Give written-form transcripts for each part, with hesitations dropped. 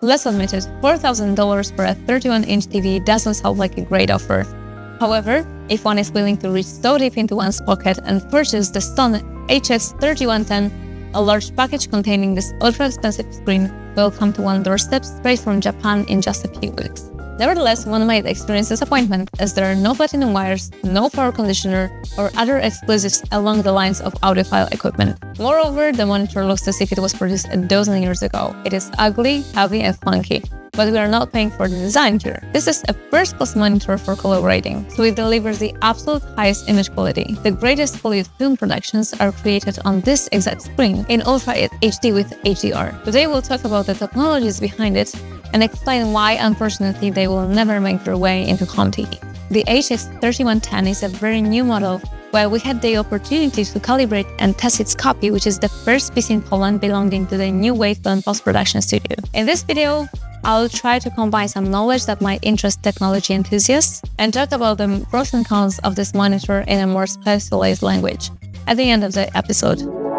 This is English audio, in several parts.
Let's admit it, $4,000 for a 31-inch TV doesn't sound like a great offer. However, if one is willing to reach so deep into one's pocket and purchase the Sony HX3110, a large package containing this ultra-expensive screen will come to one's doorstep straight from Japan in just a few weeks. Nevertheless, one might experience disappointment, as there are no platinum wires, no power conditioner, or other exclusives along the lines of audiophile equipment. Moreover, the monitor looks as if it was produced a dozen years ago. It is ugly, heavy, and funky. But we are not paying for the design here. This is a first-class monitor for color grading, so it delivers the absolute highest image quality. The greatest Hollywood film productions are created on this exact screen in Ultra HD with HDR. Today we'll talk about the technologies behind it and explain why, unfortunately, they will never make their way into home TV. The HX3110 is a very new model, where we had the opportunity to calibrate and test its copy, which is the first piece in Poland belonging to the New Wave Film Post-Production Studio. In this video, I'll try to combine some knowledge that might interest technology enthusiasts and talk about the pros and cons of this monitor in a more specialized language at the end of the episode.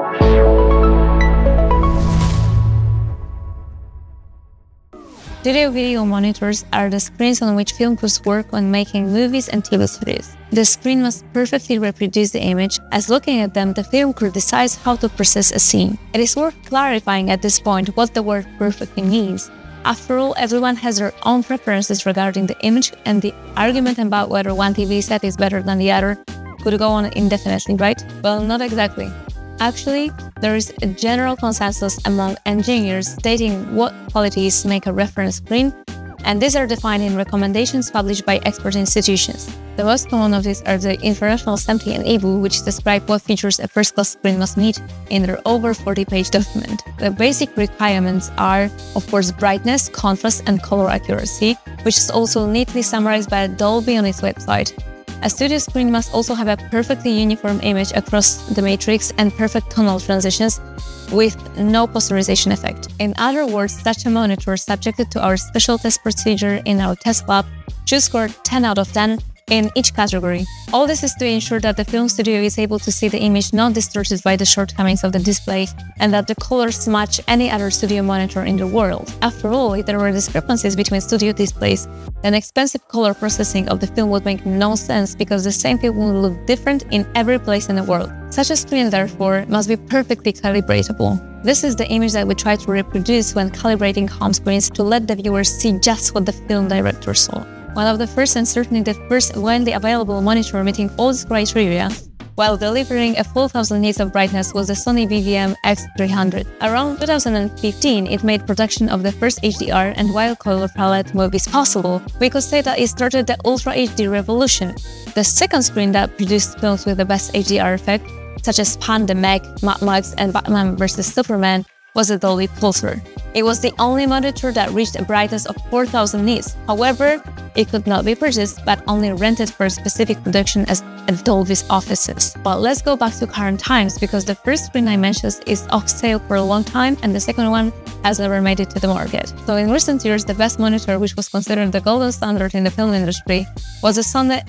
Studio video monitors are the screens on which film crews work when making movies and TV series. The screen must perfectly reproduce the image, as looking at them, the film crew decides how to process a scene. It is worth clarifying at this point what the word perfectly means. After all, everyone has their own preferences regarding the image, and the argument about whether one TV set is better than the other could go on indefinitely, right? Well, not exactly. Actually, there is a general consensus among engineers stating what qualities make a reference screen, and these are defined in recommendations published by expert institutions. The most common of these are the international SMPTE and EBU, which describe what features a first-class screen must meet in their over 40-page document. The basic requirements are, of course, brightness, contrast, and color accuracy, which is also neatly summarized by Dolby on its website. A studio screen must also have a perfectly uniform image across the matrix and perfect tonal transitions with no posterization effect. In other words, such a monitor, subjected to our special test procedure in our test lab, should score 10 out of 10 in each category. All this is to ensure that the film studio is able to see the image not distorted by the shortcomings of the display, and that the colors match any other studio monitor in the world. After all, if there were discrepancies between studio displays, then expensive color processing of the film would make no sense, because the same film will look different in every place in the world. Such a screen, therefore, must be perfectly calibratable. This is the image that we try to reproduce when calibrating home screens to let the viewers see just what the film director saw. One of the first, and certainly the first widely available monitor meeting all these criteria, while delivering a full 1000 nits of brightness, was the Sony BVM-HX300. Around 2015, it made production of the first HDR and wide color palette movies possible. We could say that it started the Ultra HD revolution. The second screen that produced films with the best HDR effect, such as Pan, The Meg, Mad Max, and Batman vs Superman, was the Dolby Pulsar. It was the only monitor that reached a brightness of 4000 nits. However, it could not be purchased, but only rented for a specific production at Dolby's offices. But let's go back to current times, because the first screen I mentioned is off sale for a long time, and the second one has never made it to the market. So in recent years, the best monitor, which was considered the golden standard in the film industry, was the Sony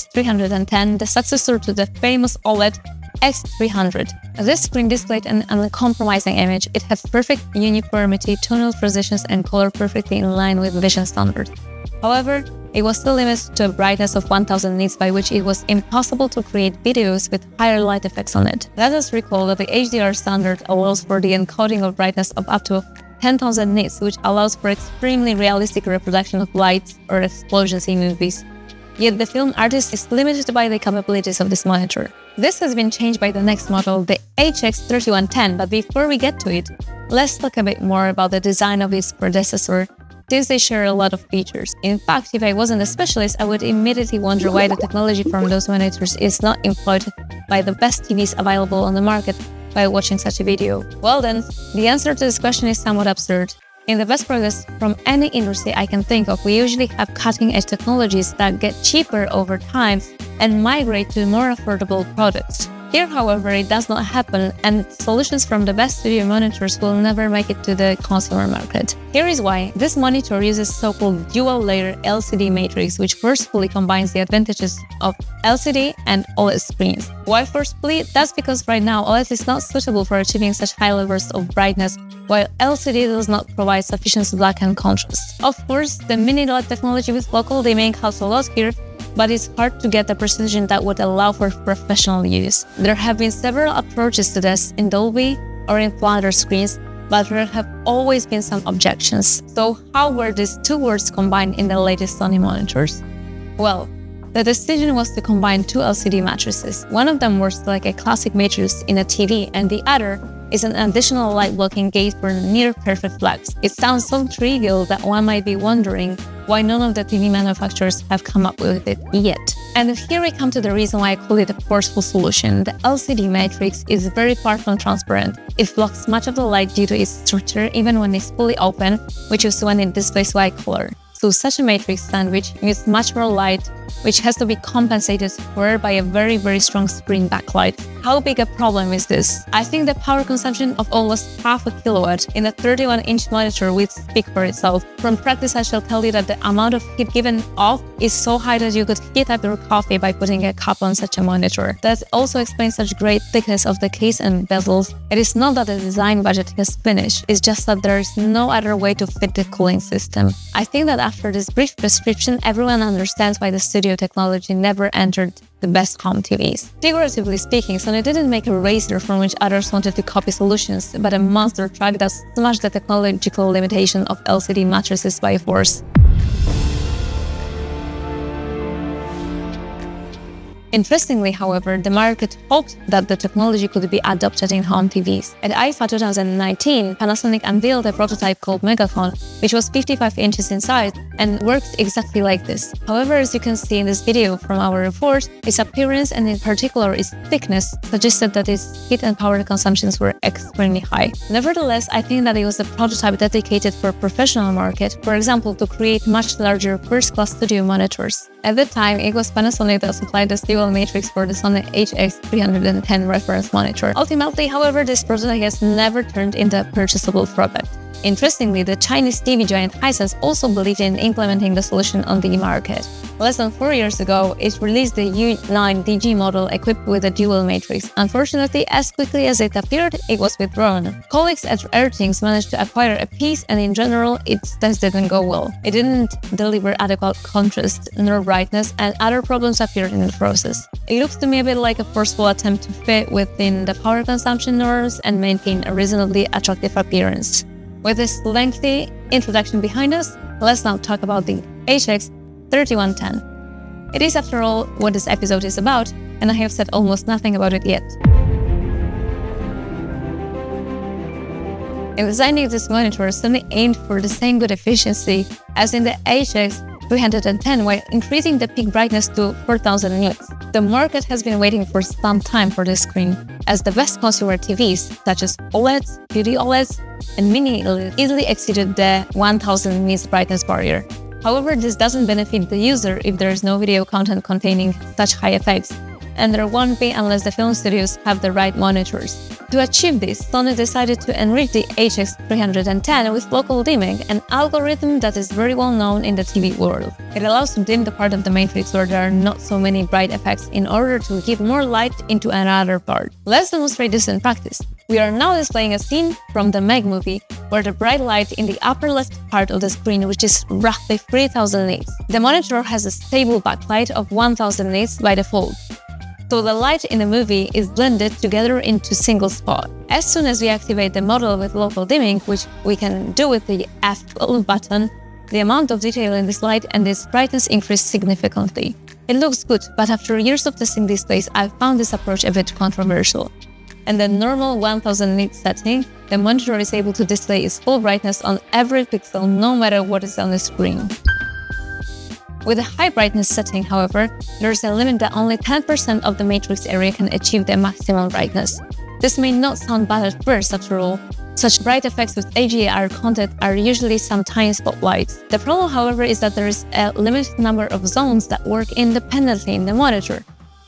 HX310, the successor to the famous OLED X300. This screen displayed an uncompromising image. It had perfect uniformity, tonal transitions, and color perfectly in line with vision standards. However, it was still limited to a brightness of 1000 nits, by which it was impossible to create videos with higher light effects on it. Let us recall that the HDR standard allows for the encoding of brightness of up to 10,000 nits, which allows for extremely realistic reproduction of lights or explosions in movies. Yet the film artist is limited by the capabilities of this monitor. This has been changed by the next model, the HX3110, but before we get to it, let's talk a bit more about the design of its predecessor, since they share a lot of features. In fact, if I wasn't a specialist, I would immediately wonder why the technology from those monitors is not employed by the best TVs available on the market while watching such a video. Well then, the answer to this question is somewhat absurd. In the best progress from any industry I can think of, we usually have cutting-edge technologies that get cheaper over time and migrate to more affordable products. Here, however, it does not happen, and solutions from the best studio monitors will never make it to the consumer market. Here is why. This monitor uses so-called dual-layer LCD matrix, which forcefully combines the advantages of LCD and OLED screens. Why forcefully? That's because right now OLED is not suitable for achieving such high levels of brightness, while LCD does not provide sufficient black and contrast. Of course, the mini LED technology with local dimming helps a lot here, but it's hard to get the precision that would allow for professional use. There have been several approaches to this in Dolby or in flatter screens, but there have always been some objections. So how were these two worlds combined in the latest Sony monitors? Well, the decision was to combine two LCD matrices. One of them works like a classic matrix in a TV, and the other is an additional light-blocking gate for near-perfect flex. It sounds so trivial that one might be wondering why none of the TV manufacturers have come up with it yet. And here we come to the reason why I call it a forceful solution. The LCD matrix is very far from transparent. It blocks much of the light due to its structure even when it's fully open, which is when it displays white color. So such a matrix sandwich uses much more light, which has to be compensated for by a very strong screen backlight. How big a problem is this? I think the power consumption of almost half a kilowatt in a 31-inch monitor will speak for itself. From practice, I shall tell you that the amount of heat given off is so high that you could heat up your coffee by putting a cup on such a monitor. That also explains such great thickness of the case and bezels. It is not that the design budget has finished, it's just that there is no other way to fit the cooling system. I think that after this brief description, everyone understands why the studio technology never entered the best home TVs. Figuratively speaking, Sony didn't make a razor from which others wanted to copy solutions, but a monster truck that smashed the technological limitation of LCD matrices by force. Interestingly, however, the market hoped that the technology could be adopted in home TVs. At IFA 2019, Panasonic unveiled a prototype called MegaCon, which was 55 inches in size and worked exactly like this. However, as you can see in this video from our report, its appearance and in particular its thickness suggested that its heat and power consumptions were extremely high. Nevertheless, I think that it was a prototype dedicated for a professional market, for example, to create much larger first-class studio monitors. At the time, it was Panasonic that supplied the dual matrix for the Sony HX310 reference monitor. Ultimately, however, this prototype has never turned into a purchasable product. Interestingly, the Chinese TV giant Hisense also believed in implementing the solution on the market. Less than 4 years ago, it released the U9DG model equipped with a dual matrix. Unfortunately, as quickly as it appeared, it was withdrawn. Colleagues at Airthings managed to acquire a piece, and in general, its test didn't go well. It didn't deliver adequate contrast nor brightness, and other problems appeared in the process. It looks to me a bit like a forceful attempt to fit within the power consumption norms and maintain a reasonably attractive appearance. With this lengthy introduction behind us, let's now talk about the HX3110. It is, after all, what this episode is about, and I have said almost nothing about it yet. In designing this monitor, Sony aimed for the same good efficiency as in the HX310 while increasing the peak brightness to 4000 nits. The market has been waiting for some time for this screen, as the best consumer TVs, such as OLEDs, QD OLEDs, and Mini OLEDs easily exceeded the 1000 nits brightness barrier. However, this doesn't benefit the user if there is no video content containing such high effects, and there won't be unless the film studios have the right monitors. To achieve this, Sony decided to enrich the HX310 with local dimming, an algorithm that is very well known in the TV world. It allows to dim the part of the matrix where there are not so many bright effects in order to give more light into another part. Let's demonstrate this in practice. We are now displaying a scene from the Meg movie, where the bright light in the upper left part of the screen reaches roughly 3000 nits. The monitor has a stable backlight of 1000 nits by default, so the light in the movie is blended together into a single spot. As soon as we activate the model with local dimming, which we can do with the F12 button, the amount of detail in this light and its brightness increased significantly. It looks good, but after years of testing displays, I found this approach a bit controversial. In the normal 1000 nit setting, the monitor is able to display its full brightness on every pixel, no matter what is on the screen. With a high brightness setting, however, there is a limit that only 10% of the matrix area can achieve the maximum brightness. This may not sound bad at first, after all. Such bright effects with AGR content are usually some tiny spotlights. The problem, however, is that there is a limited number of zones that work independently in the monitor.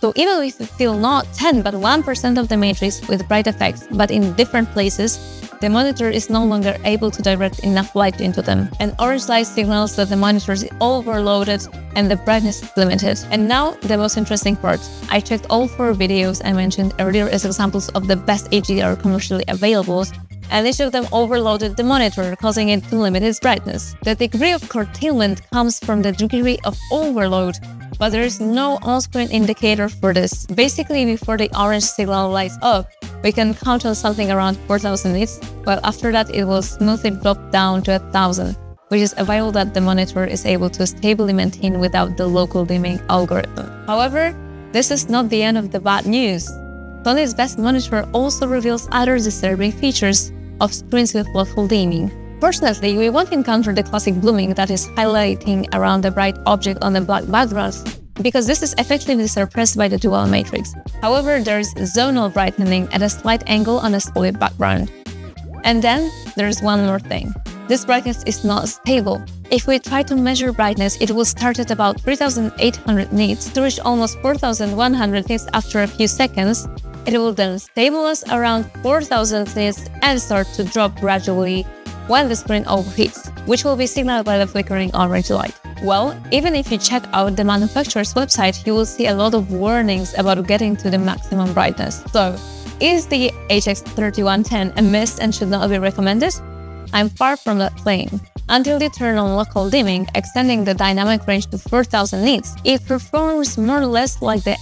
So even if you fill not 10 but 1% of the matrix with bright effects, but in different places, the monitor is no longer able to direct enough light into them. And orange light signals that the monitor is overloaded and the brightness is limited. And now, the most interesting part. I checked all 4 videos I mentioned earlier as examples of the best HDR commercially available, and each of them overloaded the monitor, causing it to limit its brightness. The degree of curtailment comes from the degree of overload, but there is no on-screen indicator for this. Basically, before the orange signal lights up, we can count on something around 4000 nits, while after that it will smoothly drop down to 1000, which is a value that the monitor is able to stably maintain without the local dimming algorithm. However, this is not the end of the bad news. Sony's best monitor also reveals other disturbing features of screens with local dimming. Fortunately, we won't encounter the classic blooming that is highlighting around the bright object on the black background, because this is effectively suppressed by the dual matrix. However, there is zonal brightening at a slight angle on a solid background. And then, there's one more thing. This brightness is not stable. If we try to measure brightness, it will start at about 3800 nits to reach almost 4100 nits after a few seconds. It will then stabilize around 4000 nits and start to drop gradually when the screen overheats, which will be signaled by the flickering orange light. Well, even if you check out the manufacturer's website, you will see a lot of warnings about getting to the maximum brightness. So, is the HX3110 a must and should not be recommended? I'm far from that claim. Until they turn on local dimming, extending the dynamic range to 4000 nits, it performs more or less like the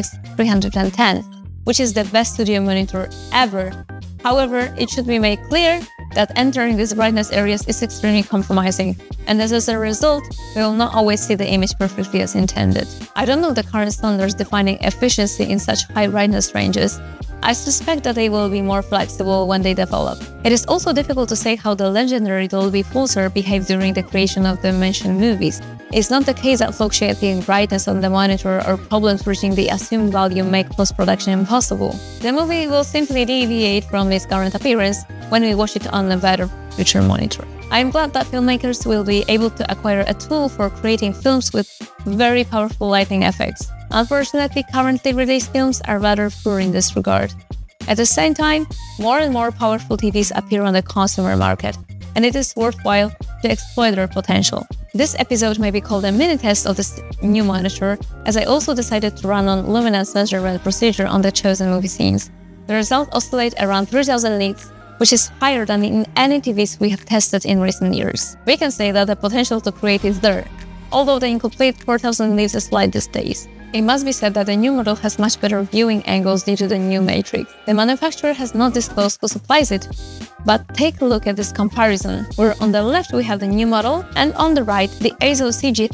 HX310, which is the best studio monitor ever. However, it should be made clear that entering these brightness areas is extremely compromising, and as a result, we will not always see the image perfectly as intended. I don't know the current standards defining efficiency in such high brightness ranges. I suspect that they will be more flexible when they develop. It is also difficult to say how the legendary Dolby Pulsar behaved during the creation of the mentioned movies. It's not the case that fluctuating brightness on the monitor or problems reaching the assumed value make post-production impossible. The movie will simply deviate from its current appearance when we watch it on a better future monitor. I'm glad that filmmakers will be able to acquire a tool for creating films with very powerful lighting effects. Unfortunately, currently released films are rather poor in this regard. At the same time, more and more powerful TVs appear on the consumer market, and it is worthwhile to exploit their potential. This episode may be called a mini-test of this new monitor, as I also decided to run on luminance measurement procedure on the chosen movie scenes. The result oscillates around 3000 nits, which is higher than in any TVs we have tested in recent years. We can say that the potential to create is there, although the incomplete 4000 leaves a slight distaste. It must be said that the new model has much better viewing angles due to the new matrix. The manufacturer has not disclosed who supplies it, but take a look at this comparison, where on the left we have the new model, and on the right the ASO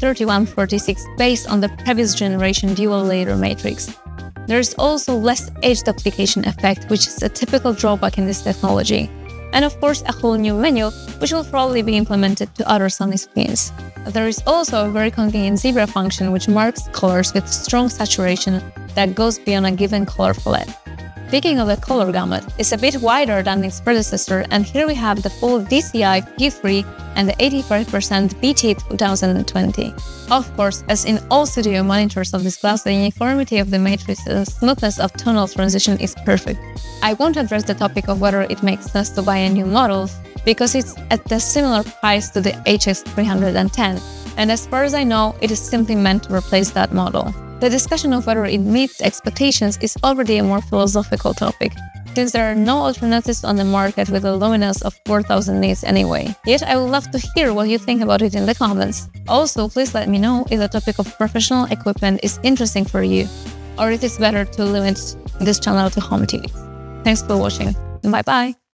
CG3146 based on the previous generation dual-layer matrix. There is also less edge duplication effect, which is a typical drawback in this technology. And of course a whole new menu, which will probably be implemented to other Sony screens. There is also a very convenient zebra function which marks colors with strong saturation that goes beyond a given color palette. Speaking of the color gamut, it's a bit wider than its predecessor, and here we have the full DCI P3 and the 85% BT 2020. Of course, as in all studio monitors of this class, the uniformity of the matrix and smoothness of tonal transition is perfect. I won't address the topic of whether it makes sense to buy a new model, because it's at a similar price to the HX310, and as far as I know, it is simply meant to replace that model. The discussion of whether it meets expectations is already a more philosophical topic, since there are no alternatives on the market with a luminance of 4000 nits anyway. Yet I would love to hear what you think about it in the comments. Also, please let me know if the topic of professional equipment is interesting for you, or if it's better to limit this channel to home TVs. Thanks for watching, and bye-bye!